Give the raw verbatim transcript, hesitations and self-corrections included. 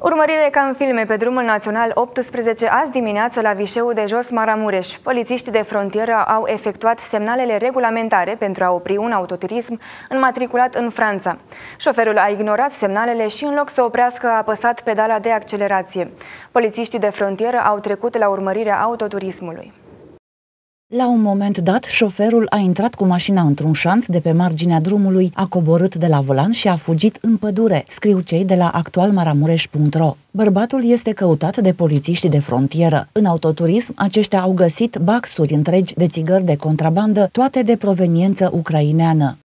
Urmărire ca în filme pe drumul național optsprezece azi dimineață la Vișeu de Jos, Maramureș. Polițiștii de frontieră au efectuat semnalele regulamentare pentru a opri un autoturism înmatriculat în Franța. Șoferul a ignorat semnalele și în loc să oprească a apăsat pedala de accelerație. Polițiștii de frontieră au trecut la urmărirea autoturismului. La un moment dat, șoferul a intrat cu mașina într-un șanț de pe marginea drumului, a coborât de la volan și a fugit în pădure, scriu cei de la actual maramureș punct ro. Bărbatul este căutat de polițiștii de frontieră. În autoturism, aceștia au găsit baxuri întregi de țigări de contrabandă, toate de proveniență ucraineană.